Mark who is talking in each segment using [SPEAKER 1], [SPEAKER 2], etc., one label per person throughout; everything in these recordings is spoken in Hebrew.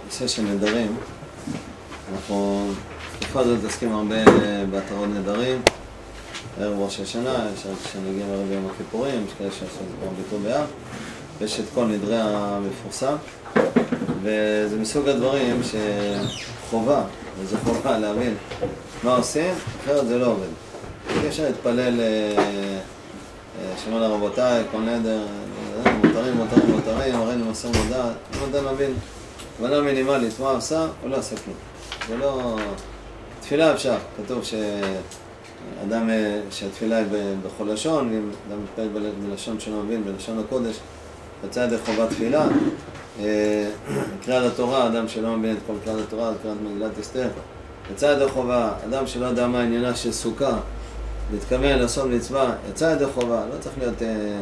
[SPEAKER 1] נושא של נדרים. אנחנו תקופה הזאת מתעסקים הרבה בהתרות נדרים. ערב ראש השנה, יש שנגיעים ערב יום הכיפורים, יש כאלה שעשו את זה כבר ביטו באב. יש את כל נדרי המפורסם. וזה מסוג הדברים שחובה, וזה חובה להבין מה עושים, אחרת זה לא עובד. אפשר להתפלל שמעון הרבותיי, כל נדר, מותרים, הרי נמסר מודע, אם אתה מבין, הבנה מינימלית, מה עושה, הוא לא עושה כלום. זה לא... תפילה אפשר, כתוב שאדם, שהתפילה היא בכל לשון, ואם אדם מתפלל בלשון שלא מבין, בלשון הקודש, יצא ידי חובת תפילה. קריאת התורה, אדם שלא מבין את כל קריאת התורה, קריאת מגילת אסתר, יצא ידי חובה, אדם שלא יודע מה עניינה של סוכה, להתכוון לעשות מצווה, יצא ידי חובה, לא צריך להיות...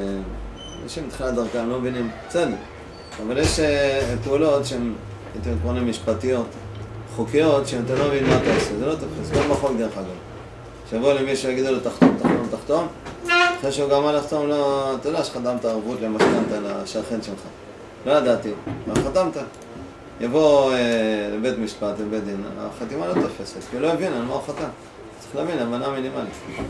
[SPEAKER 1] אנשים מתחילת דרכם, לא מבינים, בסדר. אבל יש פעולות שהן, הייתי מתכוונן משפטיות, חוקיות, שהן אתה לא מבין מה אתה עושה, זה לא תופס, גם בחוק דרך אגב. שבוא למישהו יגידו לו תחתום, אחרי שהוא גמר לחתום, לא, אתה יודע שחתמת ערבות למשכנתה לשכן שלך. לא ידעתי, מה חתמת? יבוא לבית משפט, לבית דין, החתימה לא תופסת, כי הוא לא הבין על מה הוא חתם. צריך להבין, הבנה מינימלית.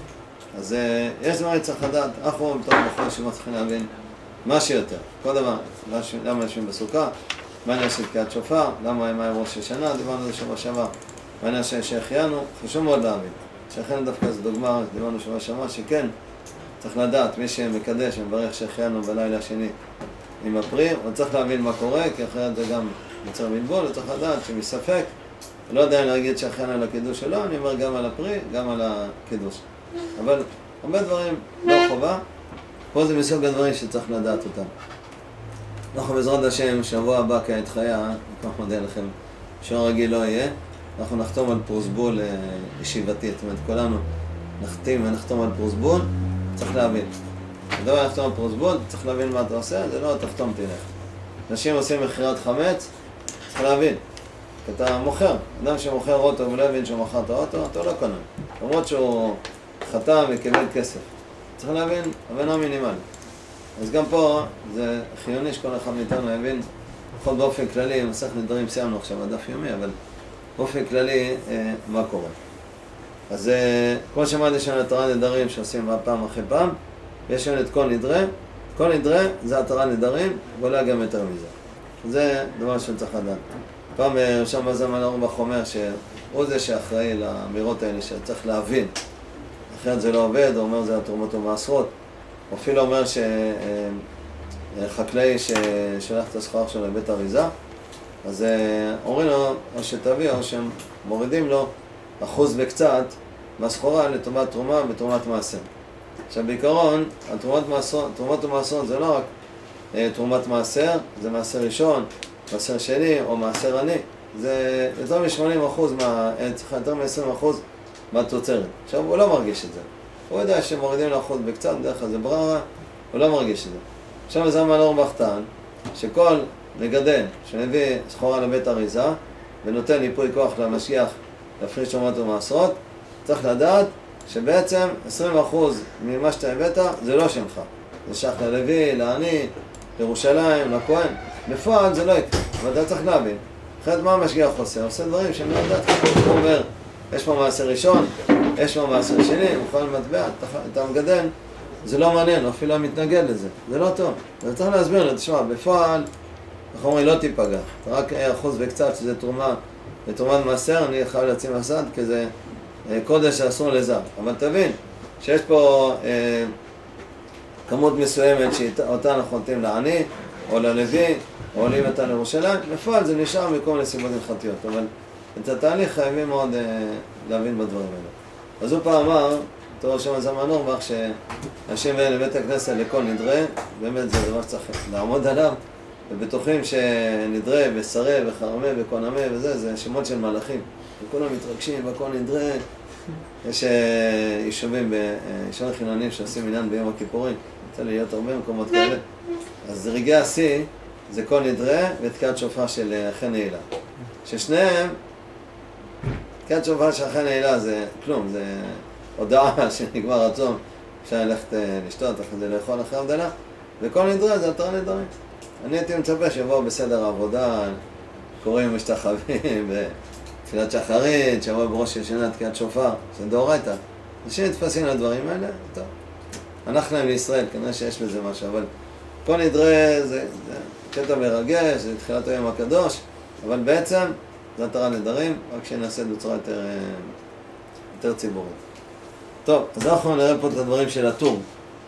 [SPEAKER 1] אז יש דברים שצריך לדעת, אנחנו בתור בחור שמה צריכים להבין מה שיותר. כל דבר, למה יושבים בסוכה, מה עניין של תקיעת שופר, למה עם ראש השנה, דיברנו על זה שבוע שעבר, מה עניין של שהחיינו, חשוב מאוד להבין. שהחיינו דווקא זו דוגמה, דיברנו שבוע שעבר, שכן, צריך לדעת, מי שמקדש ומברך שהחיינו בלילה השני עם הפרי, הוא צריך להבין מה קורה, כי אחרת זה גם יוצר בלבול, הוא צריך לדעת שמספק, לא יודע להגיד שהחיינו על הקידוש שלו, אני אומר גם על הפרי, גם על הקידוש. אבל הרבה דברים לא חובה, פה זה מסוג הדברים שצריך לדעת אותם. אנחנו בעזרת השם, שבוע הבא כעת חיה, אני כבר מודה לכם, שעון רגיל לא יהיה, אנחנו נחתום על פרוסבול ישיבתי, זאת אומרת, כולנו נחתום על פרוסבול, צריך להבין. הדבר נחתום על פרוסבול, צריך להבין מה אתה עושה, זה לא תחתום תלך. אנשים עושים מכירת חמץ, צריך להבין. אתה מוכר, אדם שמוכר אוטו ולא הבין שהוא מכר את האוטו, אתה לא קונה. למרות שהוא חתם וקיבל כסף. צריך להבין, הבנה מינימלית. אז גם פה זה חיוני שכל אחד מאיתנו יבין, בכל באופן כללי, מסך נדרים סיימנו עכשיו הדף יומי, אבל באופן כללי מה קורה. אז כמו שאמרתי יש לנו התרה נדרים שעושים פעם אחרי פעם, ויש לנו את כל נדרי. כל נדרי זה התרה נדרים, ואולי גם יותר מזה. זה דבר שצריך לדעת. פעם ראשון זמן אורבך אומר שהוא זה שאחראי לאמירות האלה שצריך להבין. אחרת זה לא עובד, הוא אומר זה התרומות ומעשרות. הוא אפילו אומר שחקלאי ששולח את הסחר שלו לבית אריזה, אז אומרים לו, או שתביא, או שהם מורידים לו אחוז וקצת מהסחורה לטובת תרומה ותרומת מעשר. עכשיו בעיקרון, תרומות ומעשרות זה לא רק תרומת מעשר, זה מעשר ראשון, מעשר שני או מעשר עני. זה יותר מ-80%, יותר מ-20% מהתוצרת. עכשיו הוא לא מרגיש את זה. הוא יודע שמורידים לו אחוז בקצת, בדרך כלל זה בררה, הוא לא מרגיש את זה. עכשיו זה זמן אורבך טען, שכל מגדל שמביא סחורה לבית אריזה ונותן ייפוי כוח למשגיח להפריש תרומות ומעשרות, צריך לדעת שבעצם 20% ממה שאתה הבאת זה לא שלך. זה שייך ללוי, לעני, לירושלים, לכהן. בפועל זה לא יקרה, אבל אתה צריך להבין. אחרת מה המשגיח עושה דברים שהם לא יודעת. הוא אומר, יש פה מעשר ראשון, יש פה מעשר שני, הוא יכול למטבע, אתה מגדל, זה לא מעניין, הוא אפילו מתנגד לזה. זה לא טוב. אתה צריך להסביר לו, תשמע, בפועל, אנחנו אומרים, לא תיפגע. רק אחוז וקצת שזה תרומה, לתרומת מעשר, אני חייב להציע מסד, כי זה קודש שאסור לזר. אבל תבין, שיש פה כמות מסוימת שאותה אנחנו נותנים לעני, או ללוי, או עולים אותה לירושלים, בפועל זה נשאר מכל מיני סיבות הלכתיות, אבל את התהליך חייבים מאוד להבין בדברים האלה. אז הוא פעם אמר, תורה שם זמן אורבך, שאנשים באים לבית הכנסת לכל נדרי, באמת זה דבר שצריך לעמוד עליו, ובטוחים שנדרי ושרי וחרמי וקונמי וזה, זה שמות של מלאכים. וכולם מתרגשים בכל נדרי. יש יישובים חילונים שעושים עניין ביום הכיפורים, יוצא לי להיות הרבה מקומות כאלה. אז רגעי השיא זה כל נדרי ותקיעת שופר של אחרי נעילה. ששניהם, תקיעת שופר של אחרי נעילה זה כלום, זה הודעה שנגמר רצון, אפשר ללכת לשתות, אחרי זה לאכול אחרי הבדלה, וכל נדרי זה התרה נדרים. אני הייתי מצפה שיבואו בסדר העבודה, קוראים משתחווים, בתפילת שחרית, שבוע בראש השנה תקיעת שופר, זה דאורייתא. אנשים נתפסים לדברים האלה, טוב. אנחנו הם לישראל, כנראה שיש בזה משהו, אבל כל נדרי זה קטע מרגש, זה תחילת היום הקדוש, אבל בעצם זה התרה נדרים, רק שנעשה בצורה יותר ציבורית. טוב, אז אנחנו נראה פה את הדברים של הטור.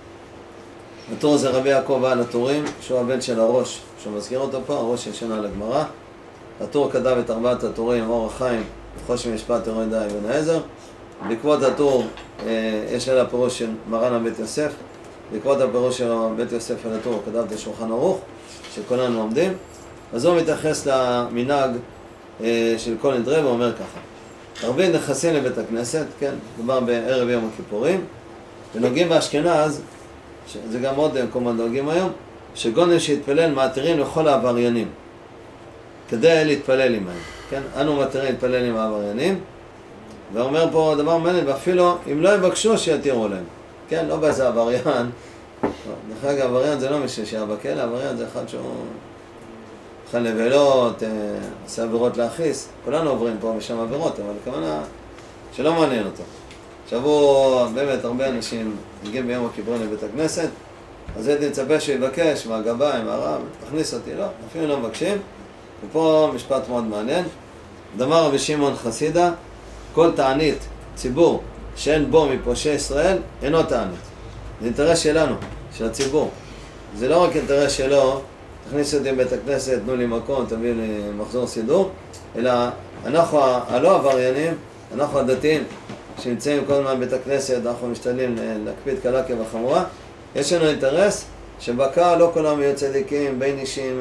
[SPEAKER 1] הטור זה רבי יעקב בעל הטורים, שהוא הבן של הראש, שהוא מזכיר אותו פה, הראש ישן על הגמרא. הטור כתב את 4 הטורים, אור החיים, חושן משפט, תורה די אבן העזר. בעקבות הטור יש לה פירוש של מרן הבית יוסף. בעקבות הפירוש של בית יוסף על הטור הוא כתב את השולחן ערוך, שכולנו לומדים. אז הוא מתייחס למנהג של כל נדרי ואומר ככה. הרבה נכנסים לבית הכנסת, כן, מדובר בערב יום הכיפורים, ונוגעים באשכנז, זה גם עוד מקומות נוגעים היום, שגונן שהתפלל מעתירים לכל העבריינים, כדי להתפלל עמהם, כן, אנו מעתירים להתפלל עם העבריינים, ואומר פה דבר מעניין, ואפילו אם לא יבקשו שיתירו להם, כן, לא באיזה עבריין, דרך אגב, עבריין זה לא מישהו שהיה בכלא, עבריין זה אחד שהוא אכל נבלות, עושה עבירות להכיס, כולנו עוברים פה משם עבירות, אבל הכוונה שלא מעניין אותו. עכשיו הוא, באמת הרבה אנשים מגיעים ביום הכיפורים לבית הכנסת, אז הייתי מצפה שיבקש מהגבאי, מהרב, תכניס אותי, לא, אפילו לא מבקשים. ופה משפט מאוד מעניין, דאמר רבי שמעון חסידה, כל תענית ציבור שאין בו מפושעי ישראל, אינו תענית. זה אינטרס שלנו, של הציבור. זה לא רק אינטרס שלו, תכניס אותי לבית הכנסת, תנו לי מקום, תביא לי מחזור סידור, אלא אנחנו הלא עבריינים, אנחנו הדתיים, שנמצאים כל הזמן בבית הכנסת, אנחנו משתדלים להקפיד קלה כבחמורה, יש לנו אינטרס שבקהל לא כולם יהיו צדיקים, בין אישים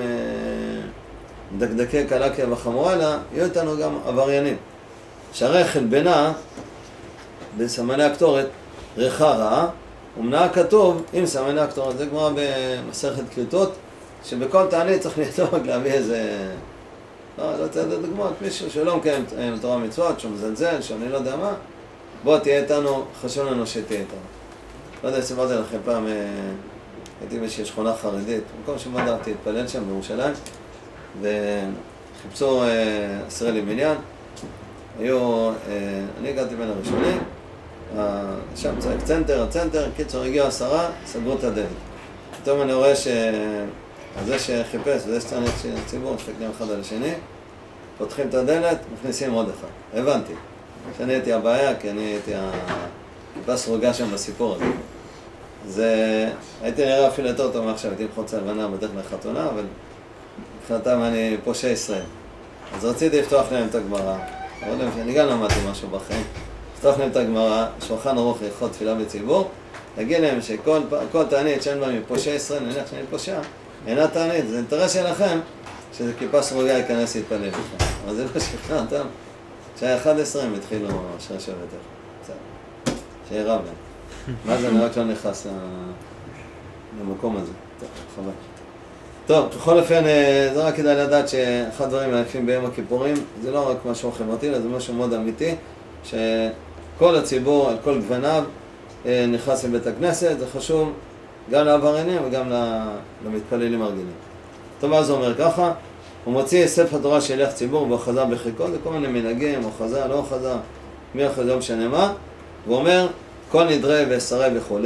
[SPEAKER 1] דקדקי קלה כבחמורה, אלא יהיו איתנו גם עבריינים. שהרי חלבנה, בסמני הקטורת, ריחה רעה, ומנהג כתוב עם סמני הקטורת, זה גמרא במסכת כריתות, שבכל תענית צריך לדאוג להביא איזה, לא רוצה לתת דוגמאות, מישהו שלא מקיים תורה מצוות, שהוא מזלזל, שאני לא יודע מה, בוא תהיה איתנו, חשוב לנו שתהיה איתנו. לא יודע, סיפרתי לכם פעם, הייתי באיזושהי שכונה חרדית, במקום שבו דרכתי להתפלל שם בירושלים, וחיפשו ישראלים מניין, היו, אני הגעתי בין הראשונים, שם צועק הצנטר, קיצור הגיעו 10, סגרו את הדלת. פתאום אני רואה שזה שחיפש וזה שצריך ציבור, מסתכלים אחד על השני, פותחים את הדלת, מכניסים עוד אחד. הבנתי. שאני הייתי הבעיה, כי אני הייתי הכיפה סרוגה שם בסיפור הזה. אז הייתי נראה אפילו יותר טוב מעכשיו, הייתי בחוץ הלבנה בדרך לחתונה, אבל מבחינתם אני פושע ישראל. אז רציתי לפתוח להם את הגמרא, אבל אני גם למדתי משהו בחיים. לפתוח להם את הגמרא, שולחן ערוך הלכות תפילה בציבור, להגיד להם שכל תענית שאין בה מפושע ישראל, נניח שאני פושע, אינה תענית, זה אינטרס שלכם שזה כיפה סרוגה ייכנס להתפלל לכם. אבל זה לא שכנע אותם. שהיה 11 הם התחילו שרשב יותר. בסדר. שיהיה רב להם. מה זה, אני רק לא נכנס למקום הזה. טוב, חבל. טוב, בכל אופן, זה רק כדאי לדעת שאחד הדברים היפים ביום הכיפורים, זה לא רק משהו חברתי, אלא זה משהו מאוד אמיתי, שכל הציבור, על כל גווניו, נכנס לבית הכנסת, זה חשוב גם לעבריינים וגם למתפללים הרגילים. טוב, אז הוא אומר ככה, הוא מוציא ספר תורה שילך ציבור והוחזה בחיקו, זה כל מיני מנהגים, הוחזה, לא הוחזה, מי הוחזה, לא משנה מה, והוא אומר, כל נדרי ושרי וכו'.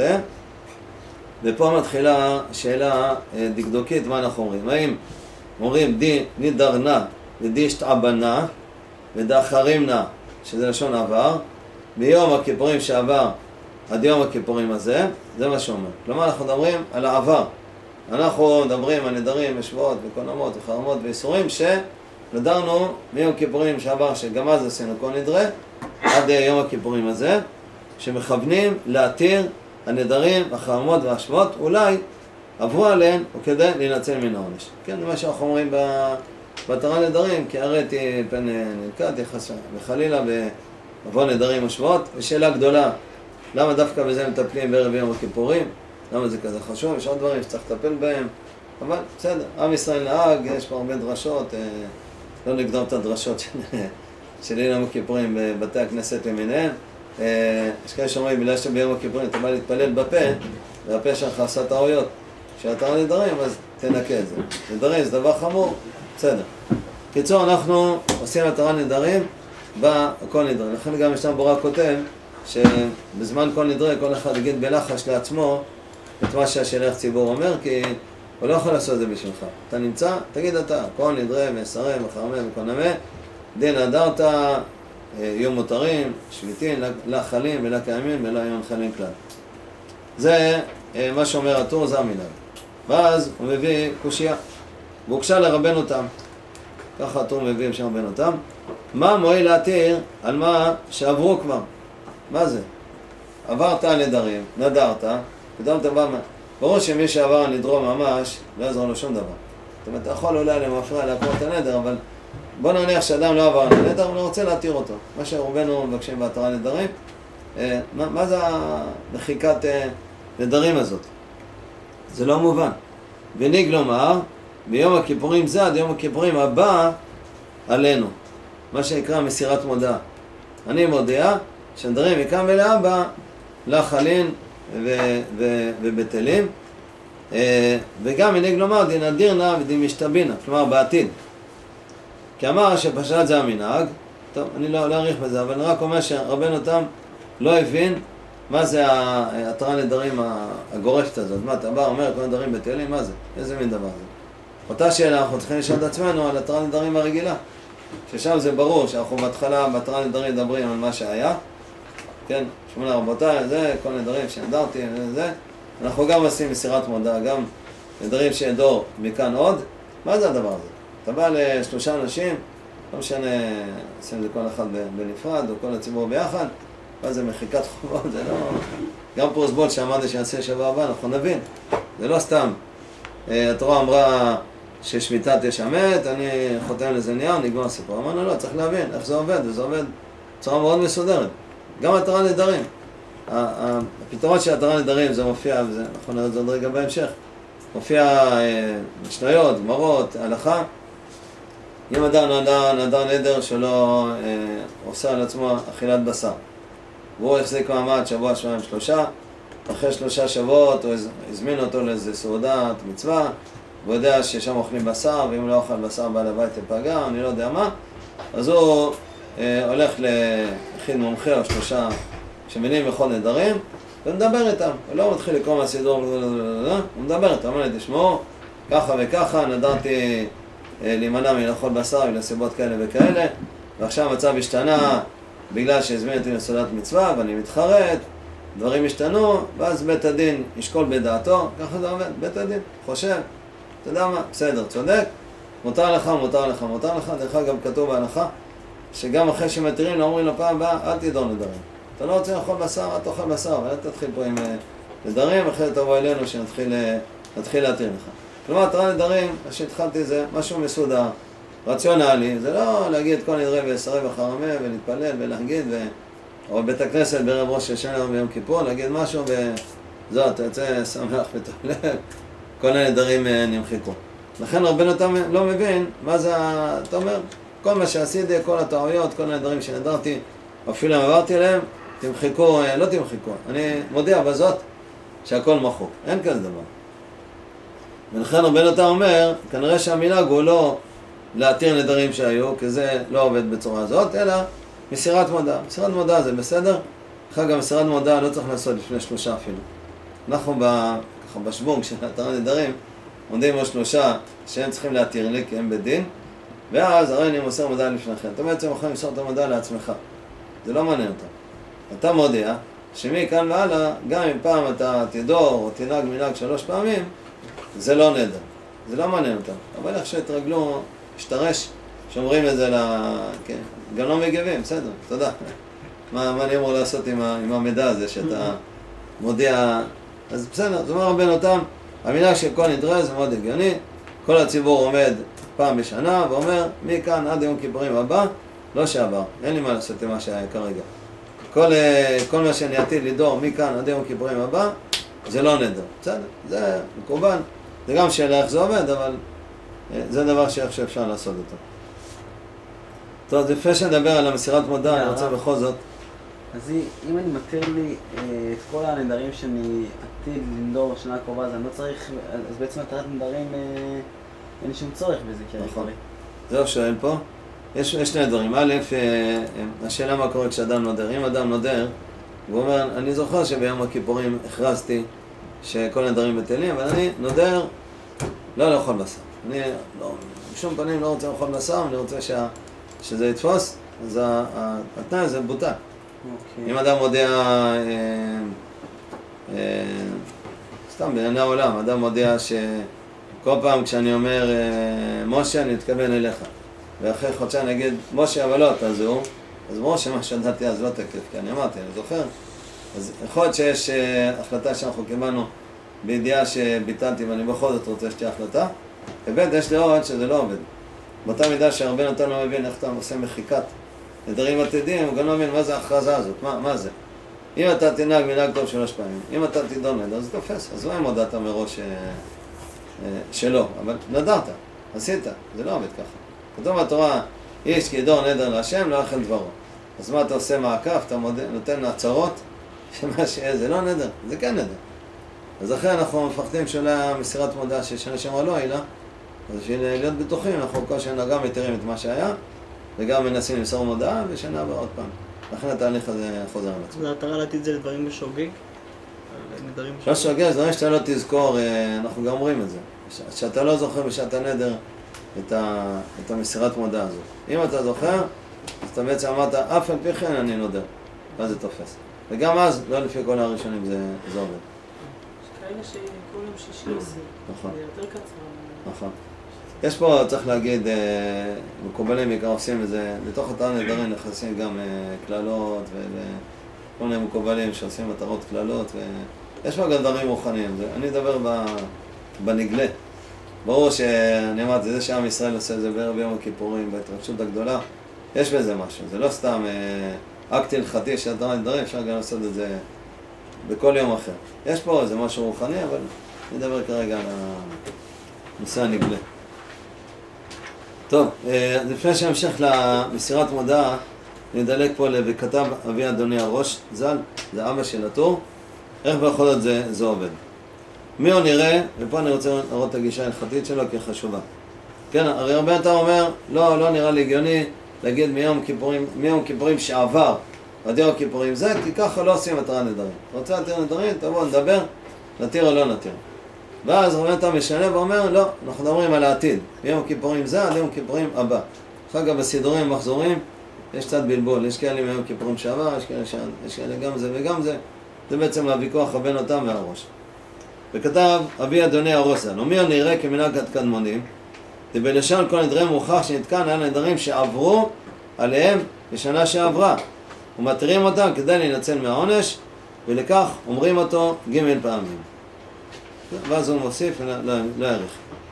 [SPEAKER 1] ופה מתחילה שאלה דקדוקית, מה אנחנו אומרים? האם אומרים די נדרנה ודי השתעבנה ודאחרים נא, שזה לשון עבר, ביום הכיפורים שעבר עד יום הכיפורים הזה, זה מה שאומר. כלומר אנחנו מדברים על העבר. אנחנו מדברים על נדרים ושבועות וקונמות וחרמות ואיסורים שנדרנו מיום כיפורים שעבר, שגם אז עשינו כל נדרי, עד יום הכיפורים הזה, שמכוונים להתיר הנדרים, החרמות והשבועות, אולי עברו עליהן וכדי להינצל מן העונש. כן, זה מה שאנחנו אומרים בתורה נדרים, כי הראיתי פן נלקט, וחלילה בעבור נדרים ושבועות, ושאלה גדולה, למה דווקא בזה מטפלים בערב יום הכיפורים? למה זה כזה חשוב? יש עוד דברים שצריך לטפל בהם, אבל בסדר, עם ישראל נהג, יש פה הרבה דרשות, לא נקדום את הדרשות של יום הכיפורים בבתי הכנסת למיניהם. יש כאלה שאומרים, בגלל שביום הכיפורים אתה בא להתפלל בפה, והפה שלך עשה טעויות. כשאתה נדרים, אז תנקה את זה. נדרים זה דבר חמור, בסדר. קיצור, אנחנו עושים התרת נדרים בכל נדרי. לכן גם משנה ברורה כותב שבזמן כל נדרי כל אחד יגיד בלחש לעצמו את מה שהשליח ציבור אומר, כי הוא לא יכול לעשות את זה בשבילך. אתה נמצא, תגיד אתה, כל נדרי, מסרי, מחרמה, מקונמה, דין הדרת, יהיו מותרים, שביתים, לא חלים ולא קיימים ולא יהיו חלים כלל. זה מה שאומר הטור, זה המנהג. ואז הוא מביא קושייה, והוקשה לרבן אותם. ככה הטור מביא אפשר לרבן אותם. מה מועיל להתיר על מה שעברו כבר? מה זה? עברת על נדרים, נדרת, פתאום אתה בא... ברור שמי שעבר על נדרו ממש, לא יעזור לו שום דבר. זאת אומרת, אתה יכול אולי למפריע לעקור את הנדר, אבל בוא נניח שאדם לא עבר על הנדר, הוא לא רוצה להתיר אותו. מה שרובנו מבקשים בהתרת נדרים, מה זה המחיקת נדרים הזאת? זה לא מובן. וניג לומר, ביום הכיפורים זה עד יום הכיפורים הבא עלינו. מה שנקרא מסירת מודעה. אני מודיע שנדרים מכאן ולהבא לחלין ובטלים, וגם מניג לומר דין אדירנה ודין משתבינה, כלומר בעתיד. כי אמר שפשט זה המנהג, טוב, אני לא אעריך בזה, אבל אני רק אומר שרבן אותם לא הבין מה זה התרת נדרים הגורפת הזאת. מה, אתה בא, אומר כל נדרים בטלים, מה זה? איזה מין דבר זה? אותה שאלה אנחנו צריכים לשאול את עצמנו על התרת נדרים הרגילה, ששם זה ברור שאנחנו בהתחלה בהתרת נדרים מדברים על מה שהיה, כן, שמונה רבותיי, זה, כל נדרים שנדרתי, זה, אנחנו גם עושים מסירת מודעה, גם נדרים שידור מכאן עוד. מה זה הדבר הזה? אתה בא לשלושה אנשים, לא משנה, עושים את זה כל אחד בנפרד, או כל הציבור ביחד, מה זה מחיקת חובות, זה לא... גם פרוסבול שאמרתי שיעשה שבוע הבא, אנחנו נבין, זה לא סתם. התורה אמרה ששמיטה תשמט, אני חותם לזה נייר, נגמר הסיפור. אמרנו לא, צריך להבין איך זה עובד, וזה עובד בצורה מאוד מסודרת. גם התרת נדרים. הפתרון של התרת נדרים זה מופיע, וזה נכון נראה את זה עוד רגע בהמשך, מופיע משניות, גמרות, הלכה. אם אדם נדר נדר שלא עושה על עצמו אכילת בשר, והוא החזיק מעמד שבוע, שבועיים, שלושה, אחרי 3 שבועות הוא הזמין אותו לאיזה סעודת מצווה, והוא יודע ששם אוכלים בשר, ואם לא אוכל בשר בעל הבית תפגע, אני לא יודע מה, אז הוא הולך ליחיד מומחה או 3 שמבינים בכל נדרים, ומדבר איתם. הוא לא מתחיל לקרוא מהסידור, הוא מדבר איתם, אומר לי, תשמעו, ככה וככה, נדרתי להימנע מלאכול בשר ולסיבות כאלה וכאלה, ועכשיו המצב השתנה בגלל שהזמין אותי לסעודת מצווה ואני מתחרט, דברים השתנו, ואז בית הדין ישקול בדעתו, ככה זה עובד, בית הדין חושב, אתה יודע מה, בסדר, צודק, מותר לך, מותר לך, מותר לך. דרך אגב כתוב בהלכה שגם אחרי שמתירים לא אומרים לפעם הבאה, אל תדור נדרים. אתה לא רוצה לאכול בשר, אל תאכל בשר, ואל תתחיל פה עם נדרים, אחרי תבוא אלינו שנתחיל להתיר לך. כלומר, התרת נדרים, מה שהתחלתי זה משהו מסודר, רציונלי, זה לא להגיד כל נדרי ויסרי וחרמה ולהתפלל ולהגיד, או בבית הכנסת בערב ראש השנה ביום כיפור, להגיד משהו וזאת, אתה יוצא שמח וטוב לב, כל הנדרים נמחקו. לכן רבנו אותם לא מבין מה זה, אתה אומר, כל מה שעשיתי, כל הטעויות, כל הנדרים שנדרתי, אפילו אם עברתי אליהם, תמחקו, לא תמחקו. אני מודיע בזאת שהכל מחוק, אין כזה דבר. ולכן רבנו אותם אומר, כנראה שהמנהג הוא לא להתיר נדרים שהיו, כי זה לא עובד בצורה הזאת, אלא מסירת מודעה. מסירת מודעה זה בסדר, אחר גם מסירת מודעה לא צריך לעשות לפני 3 אפילו. אנחנו בשוונג של התרת נדרים, עומדים עוד 3 שהם צריכים להתיר לי, כי הם בדין, ואז הרי אני מוסר מודעה לפניכם. אתה בעצם יכול למסור את המודעה לעצמך. זה לא מעניין אותה. אתה מודיע שמכאן והלאה, גם אם פעם אתה תדור או תנהג מנהג 3 פעמים, זה לא נדר. זה לא מעניין אותם. אבל איך שהתרגלו, השתרש, שאומרים את זה כן, גם לא מגיבים, בסדר, תודה. מה אני אמור לעשות עם המידע הזה שאתה מודיע? אז בסדר, זאת אומרת רבנו אותם, המנהג של כל נדרי זה מאוד הגיוני, כל הציבור עומד פעם בשנה ואומר, מכאן עד יום כיפורים הבא, לא שעבר, אין לי מה לעשות עם מה שהיה כרגע. כל מה שאני עתיד לדור מכאן עד יום כיפורים הבא, זה לא נדר, בסדר, זה מקובל, זה גם שאלה איך זה עובד, אבל זה דבר שאפשר לעשות אותו. טוב, לפני שנדבר על המסירת מודעה, אני רוצה בכל זאת.
[SPEAKER 2] אז אם אני מתיר לי את כל הנדרים שאני עתיד לנדור בשנה הקרובה, אז אני לא צריך, אז בעצם התרת נדרים אין לי שום צורך בזה, כי
[SPEAKER 1] נכון. זה שואל פה. יש שני דברים. א', השאלה מה קורה כשאדם נודר. אם אדם נודר, הוא אומר, אני זוכר שביום הכיפורים הכרזתי שכל הנדרים בטלים, אבל אני נודר לא לאכול בשר. אני בשום פנים לא רוצה לאכול בשר, אני רוצה שזה יתפוס, אז התנאי הזה בוטל. אם אדם מודיע, סתם בעיני העולם, אדם מודיע שכל פעם כשאני אומר משה אני מתכוון אליך, ואחרי חודשיים אני אגיד משה אבל לא תעזור, אז משה מה שדעתי אז לא תקף, כי אני אמרתי, אני זוכר. אז יכול להיות שיש החלטה שאנחנו קיבלנו בידיעה שביטלתי ואני בכל זאת רוצה שתהיה החלטה, ובית יש לראות שזה לא עובד. באותה מידה שהרבה נתן לא מבין איך אתה עושה מחיקת נדרים עתידים, הוא גם לא מבין מה זה ההכרזה הזאת, מה זה? אם אתה תנהג מנהג טוב 3 פעמים, אם אתה תדון נדר, אז תופס, אז לא אם הודעת מראש שלא, אבל נדרת, עשית, זה לא עובד ככה. כתוב בתורה, איש כי ידור נדר להשם, לא יאכל דברו. אז מה אתה עושה מעקף, אתה נותן הצהרות, שמה שזה לא נדר, זה כן נדר. אז אחרי אנחנו מפחדים של מסירת מודעה ששנה שמרה לא העילה, אז בשביל להיות בטוחים, אנחנו כל שנה גם מתארים את מה שהיה, וגם מנסים למסור מודעה, ושנה הבאה עוד פעם. לכן התהליך הזה חוזר על עצמו.
[SPEAKER 3] זה התרה להתיד זה לדברים בשוגג?
[SPEAKER 1] לא שוגג, זה דברים שאתה לא תזכור, אנחנו גם אומרים את זה. שאתה לא זוכר בשעת הנדר את המסירת מודעה הזאת. אם אתה זוכר, אז אתה בעצם אמרת, אף על פי כן אני נודר. ואז זה תופס. וגם אז, לא לפי כל הראשונים, זה עובד.
[SPEAKER 4] יש כאלה שכל יום שישי עושים.
[SPEAKER 1] נכון. זה
[SPEAKER 4] יותר קצר.
[SPEAKER 1] נכון. יש פה, צריך להגיד, מקובלים בעיקר עושים את זה, לתוך התרה נדרים נכנסים גם כללות וכל מיני מקובלים שעושים מטרות כללות ויש פה גם דברים רוחניים. אני אדבר בנגלה. ברור שאני אמרתי, זה שעם ישראל עושה את זה בערב יום הכיפורים, בהתרגשות הגדולה, יש בזה משהו. זה לא סתם אקט הלכתי של התרה נדרים, אפשר גם לעשות את זה בכל יום אחר. יש פה איזה משהו רוחני, אבל אני אדבר כרגע על הנושא הנגלה. טוב, לפני שהמשך למסירת מודעה, אני אדלק פה וכתב אבי אדוני הראש, ז"ל, זה אבא של הטור, איך בכל זאת זה עובד. מי הוא נראה, ופה אני רוצה לראות את הגישה ההלכתית שלו כחשובה. כן, הרי הרבה אתה אומר, לא נראה לי הגיוני להגיד מיום כיפורים שעבר עד יום כיפורים זה, כי ככה לא עושים התרה נדרים. רוצה להתיר נדרים, תבוא נדבר, נתיר או לא נתיר. ואז רבי נתן משנה ואומר, לא, אנחנו מדברים על העתיד. מיום כיפורים זה עד יום כיפורים הבא. אחר כך בסידורים ומחזורים, יש קצת בלבול. יש כאלה מיום כיפורים שעבר, יש כאלה גם זה וגם זה. זה בעצם הוויכוח בין אותם והראש. וכתב אבי אדוני הראש ז"ל, ומי נראה כמנהג הקדמונים, ובלשון כל נדרים מוכח שנתקן על נדרים שעברו עליהם בשנה שעברה. ומתירים אותם כדי להינצל מהעונש, ולכך אומרים אותו ג' פעמים. ואז הוא מוסיף לא יאריך.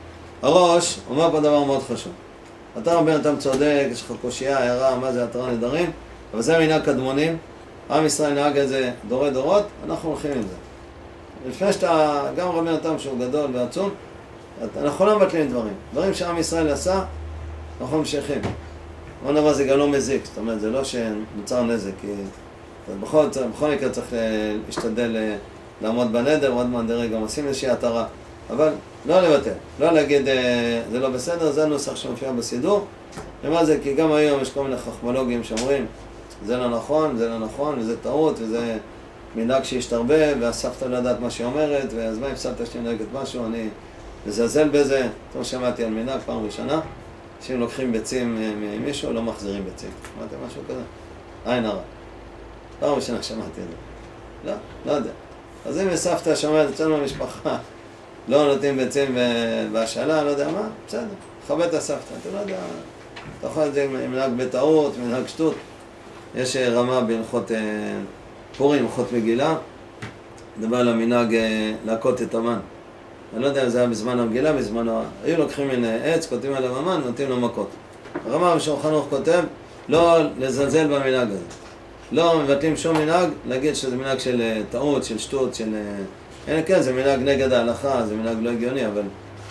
[SPEAKER 1] הראש אומר פה דבר מאוד חשוב. אתה רבי נתן צודק, יש לך קושייה, הערה, מה זה התרה נדרים, אבל זה מנהג קדמונים. עם ישראל נהג את זה דורי דורות, אנחנו הולכים עם זה. לפני שאתה, גם רבי נתן שהוא גדול ועצום, אנחנו לא מבטלים דברים. דברים שעם ישראל עשה, אנחנו ממשיכים. עוד דבר זה גם לא מזיק, זאת אומרת, זה לא שנוצר נזק, כי בכל מקרה צריך להשתדל לעמוד בנדר, עוד מנדרי גם עושים איזושהי התרה, אבל לא לבטל, לא להגיד זה לא בסדר, זה הנוסח שמופיע בסידור. למה זה? כי גם היום יש כל מיני חכמולוגים שאומרים זה לא נכון, זה לא נכון, וזה טעות, וזה מנהג שהשתרבה, והסבתא לא יודעת מה שהיא אומרת, ואז מה הפסדת שאני נהגת משהו, אני מזלזל בזה. טוב, שמעתי על מנהג פעם ראשונה, שאם לוקחים ביצים ממישהו, לא מחזירים ביצים. שמעתם משהו כזה? עין הרע. פעם ראשונה שמעתי את זה. לא יודע. אז אם סבתא שומעת אצלנו במשפחה, לא נותנים ביצים בהשאלה, לא יודע מה, בסדר. תכבד את הסבתא, אתה לא יודע, אתה יכול את זה עם מנהג בטעות, מנהג שטות. יש רמה בהלכות פורים, הלכות מגילה, מדבר על המנהג להכות את המן. אני לא יודע אם זה היה בזמן המגילה, בזמנו, היו לוקחים מן עץ, כותבים עליו המן, נותנים לו מכות. הרמה בשולחן ערוך כותב, לא לזלזל במנהג הזה. לא מבטלים שום מנהג, להגיד שזה מנהג של טעות, של שטות, של... כן, זה מנהג נגד ההלכה, זה מנהג לא הגיוני, אבל...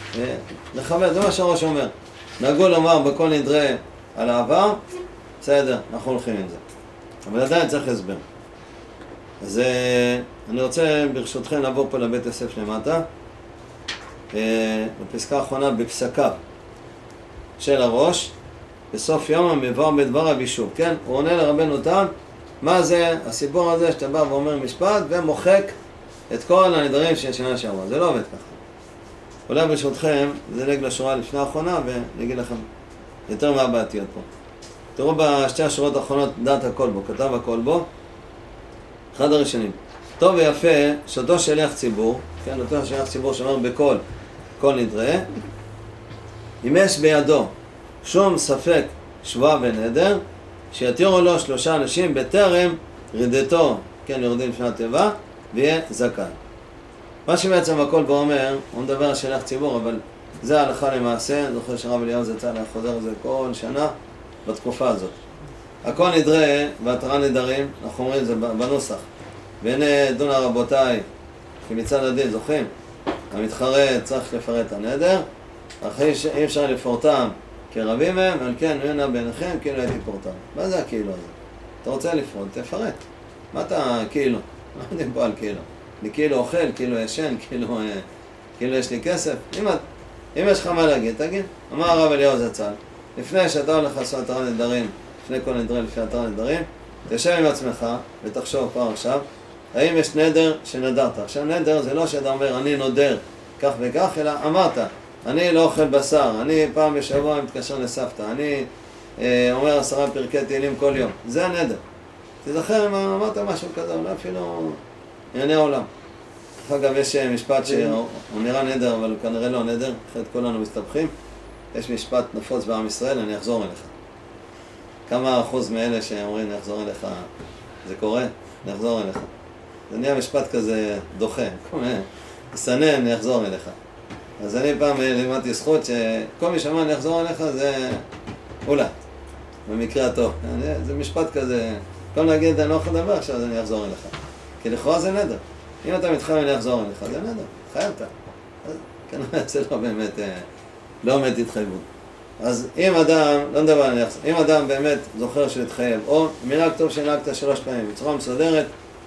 [SPEAKER 1] לכבד, זה מה שהראש אומר. נהגו לומר בכל נדרי על העבר, בסדר, אנחנו הולכים עם זה. אבל עדיין צריך הסבר. אז אני רוצה ברשותכם לעבור פה לבית יוסף למטה. בפסקה האחרונה בפסקיו של הראש, בסוף יום המבואר בדבריו יישוב, כן? הוא עונה לרבנו תם, מה זה הסיפור הזה שאתה בא ואומר משפט ומוחק את כל הנדרים של שנה שעברה, זה לא עובד ככה. אולי ברשותכם, זה נדלג לשורה לפני האחרונה ונגיד לכם יותר מהבעתיות פה. תראו בשתי השורות האחרונות דעת הכל בו, כתב הכל בו, אחד הראשונים. טוב ויפה שאותו שליח ציבור, כן, אותו שליח ציבור שאומר בכל, כל נדרה, אם יש בידו שום ספק שבועה ונדר, שיתירו לו 3 אנשים בטרם רידתו, כן, יורדים לפני התיבה, ויהיה זכאי. מה שבעצם הכל בו אומר, הוא מדבר על שליח ציבור, אבל זה ההלכה למעשה, אני זוכר שרב אליהו זצ"ל היה חוזר על זה כל שנה בתקופה הזאת. הכל נדרה והתרה נדרים, אנחנו אומרים את זה בנוסח. והנה דונה רבותיי, כי מצד הדין זוכרים, המתחרט צריך לפרט את הנדר, אחרי שאי אפשר לפורטם כרבים מהם, על כן הנה ביניכם כאילו הייתי פורטם. מה זה הכאילו הזה? אתה רוצה לפרוט, תפרט. מה אתה כאילו? מה יודעים פה על כאילו? אני כאילו אוכל, כאילו ישן, כאילו יש לי כסף. אם יש לך מה להגיד, תגיד. אמר הרב אליהו זצ"ל, לפני שאתה הולך לעשות התרה נדרים, לפני כל נדרים, לפני התרה נדרים, תשב עם עצמך ותחשוב כבר עכשיו, האם יש נדר שנדרת. עכשיו נדר זה לא שאתה אומר אני נודר כך וכך, אלא אמרת, אני לא אוכל בשר, אני פעם בשבוע מתקשר לסבתא, אני אומר 10 פרקי תהילים כל יום. זה הנדר. תזכר אם אמרת משהו כזה, אולי אפילו ענייני העולם. אגב, יש משפט שהוא נראה נדר, אבל כנראה לא נדר, אחרת כולנו מסתבכים. יש משפט נפוץ בעם ישראל, אני אחזור אליך. כמה אחוז מאלה שאומרים אני אחזור אליך, זה קורה? אני אחזור אליך. זה נהיה משפט כזה דוחה, סנן, אני אחזור אליך. אז אני פעם לימדתי זכות שכל מי שאמר אני אחזור אליך זה אולי, במקרה הטוב. זה משפט כזה, כל נגיד אני לא יכול לדבר עכשיו אז אני אחזור אליך. כי לכאורה זה נדר. אם אתה מתחייב אני אחזור אליך, זה נדר, חייבת. אז כנראה זה לא באמת, לא באמת התחייבות. אז אם אדם, לא נדבר אני אחזור, אם אדם באמת זוכר שהתחייב, או מנהג טוב שנהגת 3 פעמים, בצורה מסודרת,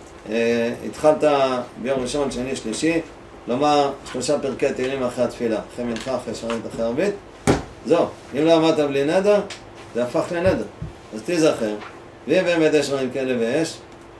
[SPEAKER 1] התחלת ביום ראשון, שני, שלישי, לומר 3 פרקי תהילים אחרי התפילה, אחרי מנחה, אחרי שרית, אחרי ערבית, זהו, אם לא אמרת בלי נדר, זה הפך לנדר, אז תיזכר, ואם באמת יש דברים כאלה ויש,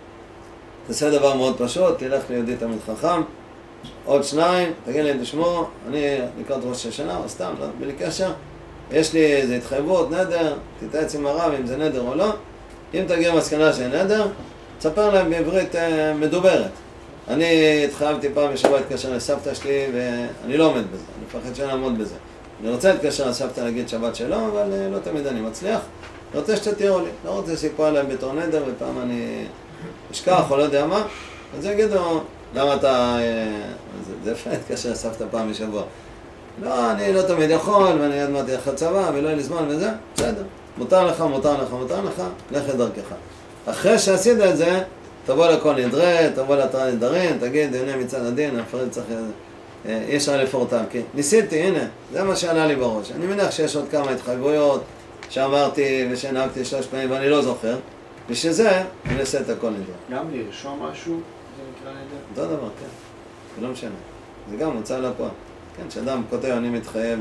[SPEAKER 1] תעשה דבר מאוד פשוט, תלך ליהודי תלמיד חכם, עוד 2, תגיד לי תשמעו, אני לקראת ראש השנה, או סתם, לא, בלי קשר, יש לי איזו התחייבות, נדר, תתייעץ עם הרב אם זה נדר או לא, אם תגיע מסקנה של נדר, תספר להם בעברית מדוברת. אני התחייבתי פעם בשבוע להתקשר לסבתא שלי ואני לא עומד בזה, אני מפחד שאני אעמוד בזה. אני רוצה להתקשר לסבתא להגיד שבת שלו, אבל לא תמיד אני מצליח. אני רוצה שתתירו לי, לא רוצה שיפוע להם בתור נדר ופעם אני אשכח או לא יודע מה. אז יגידו, למה אתה... זה יפה להתקשר לסבתא פעם בשבוע. לא, אני לא תמיד יכול ואני עוד מעט לך צבא ולא יהיה לי זמן וזה, בסדר. מותר לך, לך את דרכך. אחרי שעשית את זה, תבוא לכל נדרה, תבוא להתרה נדרים, תגיד, הנה מצד הדין, הפרד צריך... יש על לפורטם, כי ניסיתי, הנה, זה מה שעלה לי בראש. אני מניח שיש עוד כמה התחייבויות שאמרתי ושנהגתי 3 פעמים ואני לא זוכר, ושזה, אני אעשה את הכל נדרה.
[SPEAKER 5] גם לרשום משהו, זה נקרא נדר?
[SPEAKER 1] אותו דבר, כן. זה לא משנה. זה גם מוצא לפועל. כן, שאדם כותב, אני מתחייב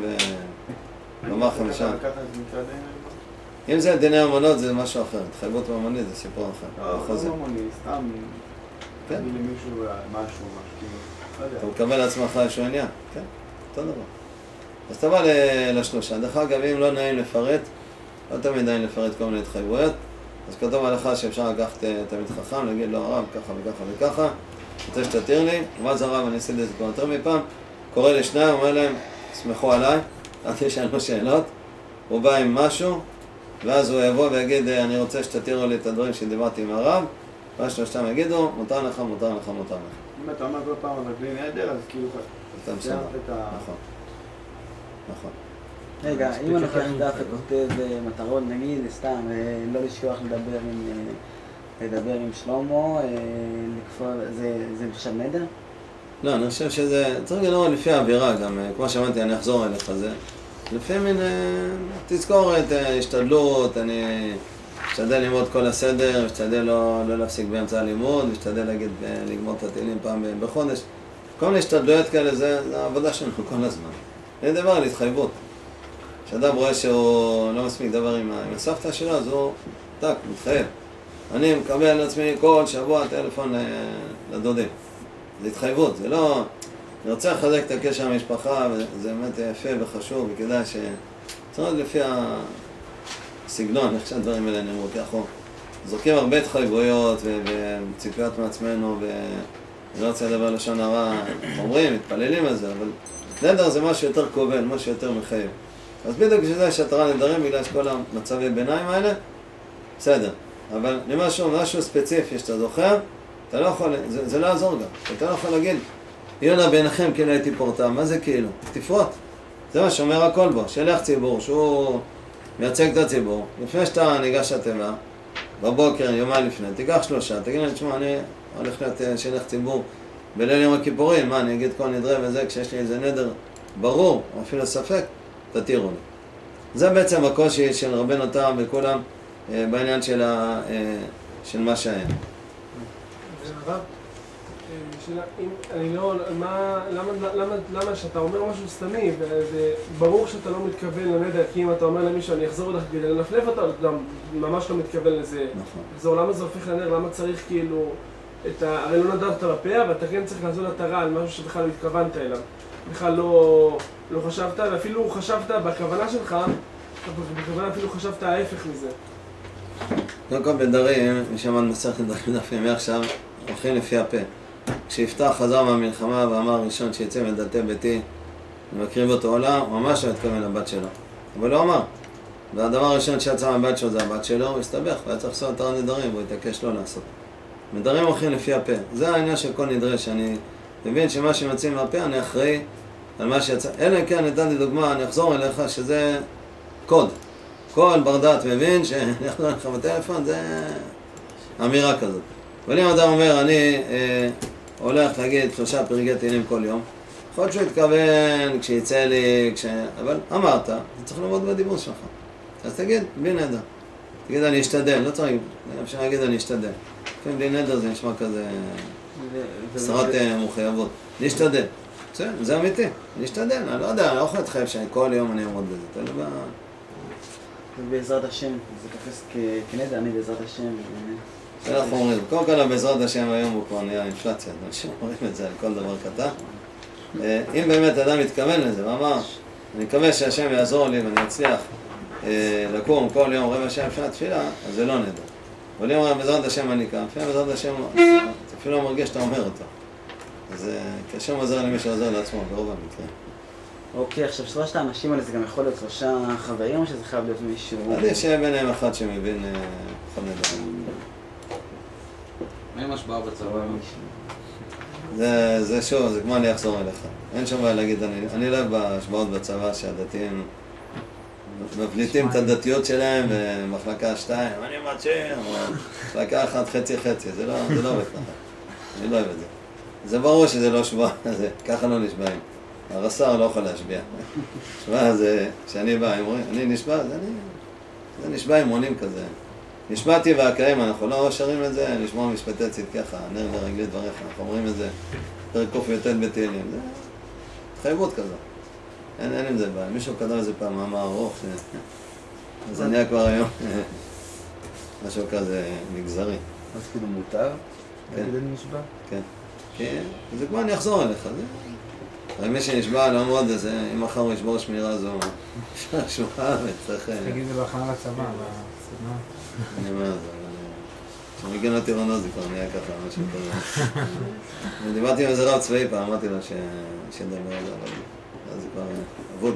[SPEAKER 1] לומר 5.
[SPEAKER 5] ככה זה נקרא נדר?
[SPEAKER 1] אם זה דיני אמונות זה משהו אחר, התחייבות ממונית זה סיפור אחר.
[SPEAKER 5] לא ממוני, סתם
[SPEAKER 1] כן.
[SPEAKER 5] תגיד למישהו משהו, לא יודע.
[SPEAKER 1] אתה מקבל לעצמך איזשהו עניין, כן, אותו דבר. אז אתה בא ל3. דרך אגב, אם לא נעים לפרט, לא תמיד נעים לפרט כל מיני התחייבויות, אז כתוב הלכה שאפשר לקחת תלמיד חכם, להגיד לו הרב ככה וככה וככה, רוצה שתתיר לי, ואז הרב, אני עשיתי את זה כבר יותר מפעם, קורא ל2, אומר להם, סמכו עליי, אל תשאלו שאלות, הוא בא עם משהו, ואז הוא יבוא ויגיד, אני רוצה שתתירו לי את הדברים שדיברתי עם הרב, ואז 3 יגידו, מותר לך.
[SPEAKER 5] אם אתה אומר כל פעם אבל בלי נדר, אז כאילו
[SPEAKER 1] אתה מסדר. נכון.
[SPEAKER 2] רגע, אם אני לוקח דף וכותב מטרות, נגיד, סתם, לא לשכוח לדבר עם שלמה, זה נחשב נדר?
[SPEAKER 1] לא, אני חושב שזה, צריך לראות לפי האווירה גם, כמו שאמרתי, אני אחזור אליך זה. לפעמים תזכורת, השתדלות, אני אשתדל ללמוד כל הסדר, אשתדל לא להפסיק באמצע הלימוד, אשתדל לגמור את התהילים פעם בחודש. כל מיני השתדלויות כאלה, זה העבודה שלנו כל הזמן. זה דבר על התחייבות. כשאדם רואה שהוא לא מספיק דבר עם הסבתא שלו, אז הוא מתחייב. אני מקבל לעצמי כל שבוע טלפון לדודים. זה התחייבות, זה לא... אני רוצה לחזק את הקשר המשפחה, וזה באמת יפה וחשוב, וכדאי ש... צריך להיות לפי הסגנון, איך שהדברים האלה נאמרו, כי אנחנו זורקים הרבה התחייבויות וציפיות מעצמנו, ואני לא רוצה לדבר לשון הרע, אומרים, מתפללים על זה, אבל נדר זה משהו יותר כובל, משהו יותר מחייב. אז בדיוק שזה שהתורה נדרים, בגלל שכל המצבי ביניים האלה, בסדר. אבל משהו ספציפי שאתה זוכר, אתה לא יכול, זה לא יעזור גם. אתה לא יכול להגיד, יונה בעיניכם כאילו הייתי פורטם, מה זה כאילו? תפרוט. זה מה שאומר הכל בו, שלח ציבור, שהוא מייצג את הציבור. לפני שאתה ניגש לתיבה, בבוקר, יומיים לפני, תיקח 3, תגיד לי, תשמע, אני הולך להיות שלח ציבור בליל יום הכיפורים, מה, אני אגיד כל נדרה וזה, כשיש לי איזה נדר ברור, או אפילו ספק, תתירו לי. זה בעצם הקושי של רבנו תם וכולם בעניין של מה שהיה.
[SPEAKER 6] הרב, שאלה, אני לא, למה שאתה אומר משהו סתמי, וזה ברור שאתה לא מתכוון לנדר, כי אם אתה אומר למישהו, אני אחזור לך כדי לנפנף אותה, אתה ממש לא מתכוון לזה. נכון. למה זה הופך לנדר, למה צריך כאילו, הרי לא נדרת בפה, ואתה כן צריך לעשות התרה על משהו שבכלל לא התכוונת אליו. בכלל לא חשבת, ואפילו חשבת בכוונה שלך, בכוונה אפילו חשבת ההפך מזה.
[SPEAKER 1] קודם כל בדרים, מי שאמר מסכת דברים דפים מעכשיו, הולכים לפי הפה. כשיפתח חזר מהמלחמה ואמר ראשון שיצא מדלתי ביתי ומקריב אותו עולה, הוא ממש לא התכוון לבת שלו. אבל לא אמר. והדבר הראשון שיצא מהבת שלו זה הבת שלו, הוא הסתבך, והיה צריך לעשות התרת נדרים, והוא התעקש לא לעשות. נדרים הולכים לפי הפה. זה העניין של כל נדרה, שאני מבין שמה שיוצא מהפה אני אחראי על מה שיצא. אלא כן, נתתי דוגמה, אני אחזור אליך שזה קוד. כל בר דעת מבין שאני אחזור אליך בטלפון, זה אמירה כזאת. אבל אם אדם אומר, אני הולך להגיד 3 פרקי תהילים כל יום, יכול להיות שהוא התכוון כשיצא לי, אבל אמרת, אתה צריך לעמוד בדיבור שלך. אז תגיד, בלי נדר. תגיד, אני אשתדל, לא צריך, אפשר להגיד, אני אשתדל. לפעמים בלי נדר זה נשמע כזה סרת מחויבות. אני אשתדל. זה אמיתי, אני אשתדל, אני לא יודע, אני לא יכול להתחייב שאני כל יום אני אעמוד בזה.
[SPEAKER 2] ובעזרת השם, זה תופס כנדר, אני בעזרת השם.
[SPEAKER 1] זה אנחנו אומרים, קודם כל בעזרת השם היום הוא כבר נהיה אינפלציה, אנשים אומרים את זה על כל דבר קטן. אם באמת אדם מתכוון לזה ואמר, אני מקווה שהשם יעזור לי ואני אצליח לקום כל יום רבע שעה לפני התפילה, אז זה לא נדר. אבל אם אומר בעזרת השם אני קם, לפעמים בעזרת השם, אתה אפילו לא מרגיש שאתה אומר אותו. אז כשם עוזר למי שעוזר לעצמו, ברוב המקרה.
[SPEAKER 2] אוקיי, עכשיו 3 האנשים האלה זה גם יכול להיות 3 חברים או שזה חייב להיות מישהו?
[SPEAKER 1] עדיף שיהיה ביניהם אחד שמבין כל נדר.
[SPEAKER 7] מה עם השפעה בצבא?
[SPEAKER 1] זה שוב, זה כמו אני אחזור אליך. אין שום בעיה להגיד, אני לא אוהב בהשפעות בצבא שהדתיים מבליטים את הדתיות שלהם במחלקה 2, אני מצ'ר, מחלקה 1 חצי, זה לא עובד ככה. אני לא אוהב את זה. זה ברור שזה לא שבועה, ככה לא נשבעים. הרס"ר לא יכול להשביע. שבועה זה, כשאני בא, אני נשבע, זה נשבע עם מונים כזה. נשבעתי והקיים, אנחנו לא שרים את זה, לשמוע משפטי צדקך, נר לרגלי דבריך, אנחנו אומרים את זה, פרק ק"ט בתהילים, זה התחייבות כזו. אין עם זה בעיה, מישהו כתב איזה פעם מאמר ארוך, אז זה נהיה כבר היום משהו כזה מגזרי.
[SPEAKER 8] אז כאילו מותר?
[SPEAKER 1] כן.
[SPEAKER 8] להגיד אני נשבע?
[SPEAKER 1] כן. כן, זה כמו אני אחזור אליך, הרי מי שנשבע לא מאוד, אם מחר הוא ישבור שמירה זו, שבועה וצריך...
[SPEAKER 8] תגיד זה בהכנה לצבא, בסדנה.
[SPEAKER 1] אני אומר את זה, כשמגיע לטירונות זה כבר נהיה ככה, משהו כזה. אני דיברתי עם איזה רב צבאי פעם, אמרתי לו שדבר על זה, אבל זה כבר אבוד.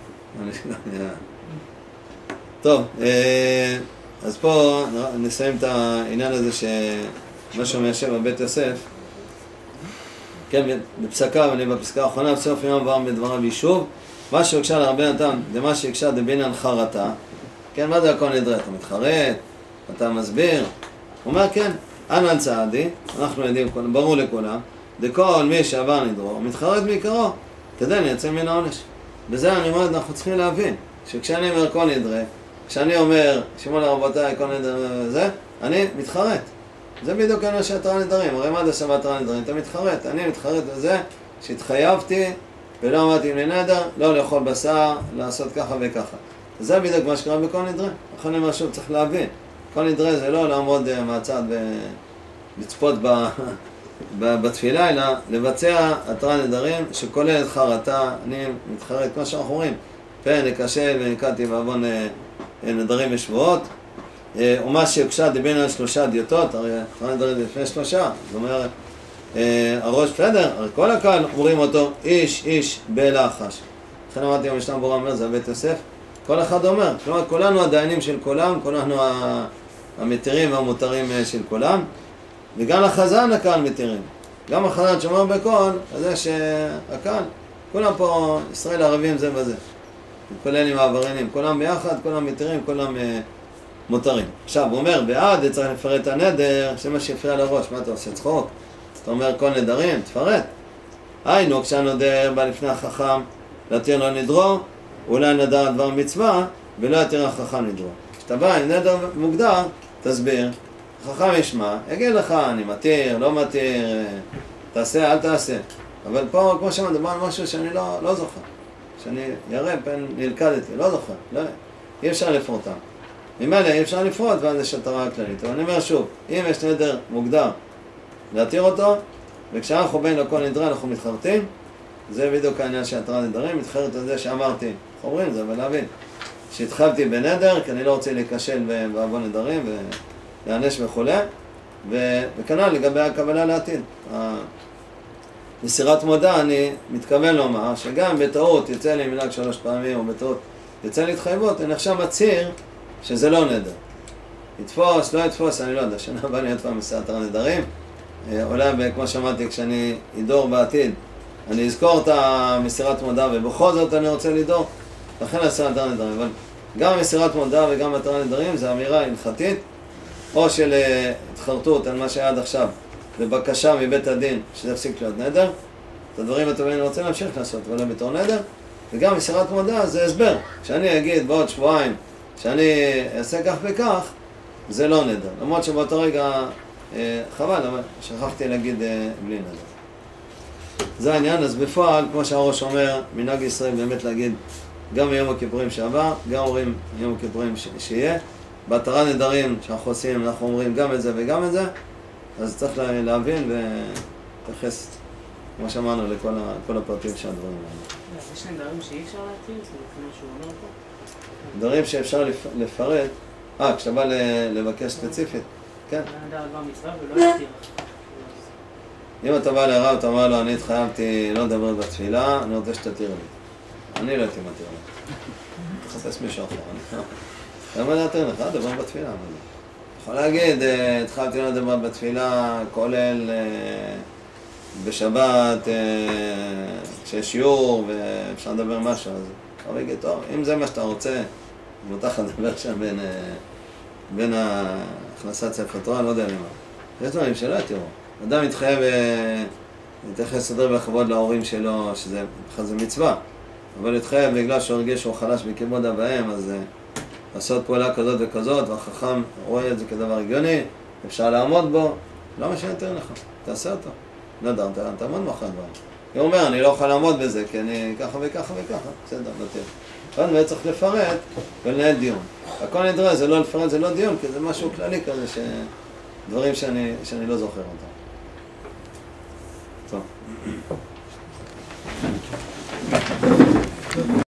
[SPEAKER 1] טוב, אז פה נסיים את העניין הזה שמשהו מיישב בבית יוסף. כן, בפסקה, ואני בפסקה האחרונה, בסוף יום עבר מדבריו יישוב, מה שהקשה לרבי נתן, זה מה שהקשה דבינן חרטה. כן, מה זה הכל נדרה? אתה מתחרט? אתה מסביר? הוא אומר, כן, אנן צעדי, אנחנו יודעים, ברור לכולם, דכל מי שעבר נדרו, מתחרט מעיקרו, כדי לייצא מן העונש. בזה אני אומר, אנחנו צריכים להבין, שכשאני אומר כל נדרה, כשאני אומר, שמעו לרבותיי, כל נדרה זה, אני מתחרט. זה בדיוק העניין של התרת נדרים, הרי מה זה שווה התרת נדרים? אתה מתחרט, אני מתחרט בזה שהתחייבתי ולא אמרתי לי נדר, לא לאכול בשר, לעשות ככה וככה. זה בדיוק מה שקרה בכל נדרה. לכן אני משהו צריך להבין. כל נדרה זה לא לעמוד מהצד ולצפות בתפילה, אלא לבצע התרת נדרים שכוללת חרטה. אני מתחרט, כמו שאנחנו אומרים, פה נקשל ונקעתי בעוון נדרים ושבועות. ומה שהוקשה דיבין על 3 דיוטות, הרי התרת נדרים לפני 3, זאת אומרת, הראש פדר, הרי כל הקהל אומרים אותו איש בלחש. לכן אמרתי המשנה ברורה אומר, זה בית יוסף, כל אחד אומר, כלומר כולנו הדיינים של כולם, כולנו המתירים והמותרים של כולם, וגם לחזן הקהל מתירים. גם החזן שאומר בקול, זה שהקהל, כולם פה ישראל ערבים זה בזה, כולל עם העבריינים, כולם ביחד, כולם מתירים, כולם מותרים. עכשיו הוא אומר, בעד צריך לפרט את הנדר, שמה שיפריע לראש, מה אתה עושה צחוק? אתה אומר כל נדרים, תפרט. היינו, כשהנודר בא לפני החכם, להתיר לו נדרו, אולי נדר דבר מצווה, ולא יתיר החכם נדרו. כשאתה בא עם נדר מוגדר, תסביר, החכם ישמע, יגיד לך, אני מתיר, לא מתיר, תעשה, אל תעשה. אבל פה, כמו שמדבר על משהו שאני לא זוכר. שאני יראה, פן נלכדתי, לא זוכר. אי אפשר לפרוטם. ממילא אי אפשר לפרוט, ואז יש התרה הכללית. אבל אני אומר שוב, אם יש נדר מוגדר, להתיר אותו, וכשאנחנו בין לכל נדרה אנחנו מתחרטים, זה בדיוק העניין של התרת נדרים, מתחרט על זה שאמרתי, איך אומרים זה, אבל להבין, שהתחלתי בנדר, כי אני לא רוצה להיכשל בעוון נדרים ולהענש וכו', וכנ"ל לגבי הקבלה לעתיד. מסירת מודע אני מתכוון לומר, שגם בטעות יצא לי מנהג 3 פעמים, או בטעות יצא לי התחייבות, אני עכשיו מצהיר שזה לא נדר. יתפוס, לא יתפוס, אני לא יודע, שנה הבאה אני עוד פעם מסירת התרת נדרים, אולי כמו שאמרתי, כשאני אדור בעתיד, אני אזכור את המסירת מודע ובכל זאת אני רוצה לדור, לכן אעשה התרת נדרים. אבל גם מסירת מודע וגם התרת נדרים זה אמירה הלכתית, או של התחרטות על מה שהיה עד עכשיו, בבקשה מבית הדין שזה יפסיק להיות נדר, את הדברים הטובים אני רוצה להמשיך לעשות, ולא בתור נדר, וגם מסירת מודע זה הסבר. כשאני אגיד בעוד שבועיים שאני אעשה כך וכך, זה לא נדר. למרות שבאותו רגע חבל, אבל שכחתי להגיד בלי נדר. זה העניין, אז בפועל, כמו שהראש אומר, מנהג ישראל באמת להגיד גם מיום הכיפורים שעבר, גם אומרים מיום הכיפורים שיהיה. בהתרת נדרים שאנחנו עושים, אנחנו אומרים גם את זה וגם את זה, אז צריך להבין ולהתייחס, כמו שאמרנו, לכל הפרטים של הדברים האלה.
[SPEAKER 4] יש נדרים שאי אפשר להתיר? זה כמו שהוא אומר פה?
[SPEAKER 1] דברים שאפשר לפרט, כשאתה בא לבקש ספציפית, כן.
[SPEAKER 4] נדר דבר מצווה ולא יתיר.
[SPEAKER 1] אם אתה בא לרב, אתה אומר לו, אני התחייבתי לא לדבר בתפילה, אני רוצה שתתיר לי. אני לא הייתי מתיר לי. תחפש מישהו אחר. אני לא מתיר לך, דבר בתפילה. יכול להגיד, התחייבתי לא לדבר בתפילה, כולל בשבת, כשיש שיעור ואפשר לדבר משהו, אז אני אגיד, טוב, אם זה מה שאתה רוצה, מותר לדבר שם בין הכנסת ספר תורה, לא יודע למה. יש דברים שלא יתירו. אדם מתחייב להתייחס לסדר בכבוד להורים שלו, שזה מצווה, אבל להתחייב בגלל שהוא הרגיש שהוא חלש בכיבוד אב ואם, אז לעשות פעולה כזאת וכזאת, והחכם רואה את זה כדבר הגיוני, אפשר לעמוד בו, לא משנה יותר לך, תעשה אותו. לא יודע, תעמוד מאחורי הדברים. הוא אומר, אני לא יכול לעמוד בזה, כי אני ככה וככה וככה, בסדר, לא תהיה. אבל צריך לפרט ולנהל דיון. הכל נדרה, זה לא לפרט, זה לא דיון, כי זה משהו כללי כזה, דברים שאני לא זוכר אותם.